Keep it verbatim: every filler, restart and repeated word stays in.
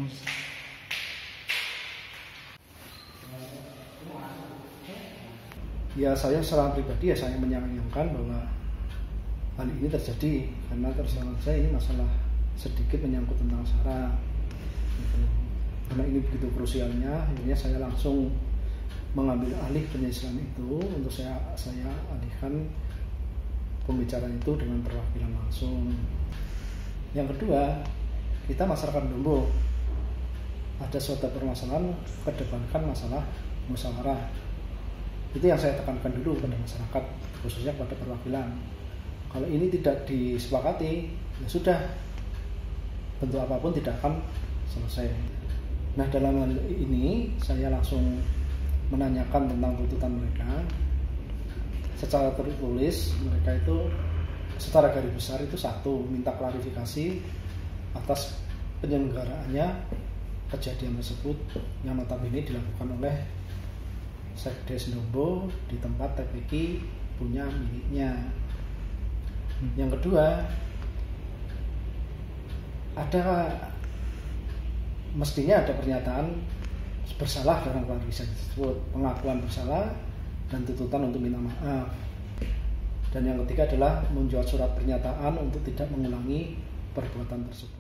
Ya saya secara pribadi ya saya menyayangkan bahwa hal ini terjadi karena terserah saya ini masalah sedikit menyangkut tentang SARA gitu. Karena ini begitu krusialnya, akhirnya saya langsung mengambil alih penyelesaian itu untuk saya saya alihkan pembicaraan itu dengan perwakilan langsung. Yang kedua, kita masyarakat Dombo ada suatu permasalahan kedepankan masalah musyawarah. Itu yang saya tekankan dulu kepada masyarakat, khususnya kepada perwakilan. Kalau ini tidak disepakati, ya sudah, bentuk apapun tidak akan selesai. Nah, dalam hal ini saya langsung menanyakan tentang tuntutan mereka secara tertulis. Mereka itu secara garis besar itu satu, minta klarifikasi atas penyelenggaraannya kejadian tersebut yang notabene dilakukan oleh Sekdes Dombo di tempat T P Q punya miliknya. Yang kedua, ada mestinya ada pernyataan bersalah dalam klarifikasi tersebut, pengakuan bersalah dan tuntutan untuk minta maaf. Dan yang ketiga adalah membuat surat pernyataan untuk tidak mengulangi perbuatan tersebut.